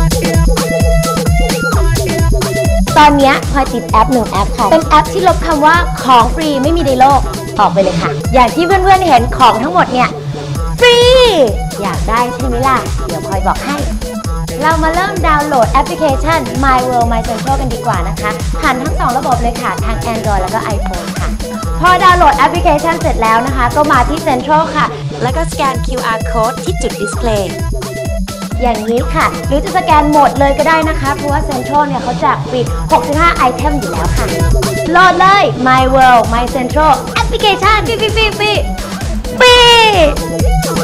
ตอนนี้พลอยติดแอป1 แอปค่ะเป็นแอปที่ลบคำว่าของฟรีไม่มีในโลกออกไปเลยค่ะอย่างที่เพื่อนๆเห็นของทั้งหมดเนี่ยฟรีอยากได้ใช่ไหมล่ะเดี๋ยวพลอยบอกให้เรามาเริ่มดาวน์โหลดแอปพลิเคชัน My World My Central กันดีกว่านะคะผ่านทั้ง2ระบบเลยค่ะทั้ง Android แล้วก็ iPhone ค่ะพอดาวน์โหลดแอปพลิเคชันเสร็จแล้วนะคะก็มาที่ Central ค่ะแล้วก็สแกน QR Code ที่จุด Display อย่างนี้ค่ะหรือจะสแกนหมดเลยก็ได้นะคะเพราะว่า Central เนี่ยเขาแจกฟรี65ไอเทมอยู่แล้วค่ะโหลดเลย My World My Central แอปพลิเคชันฟรี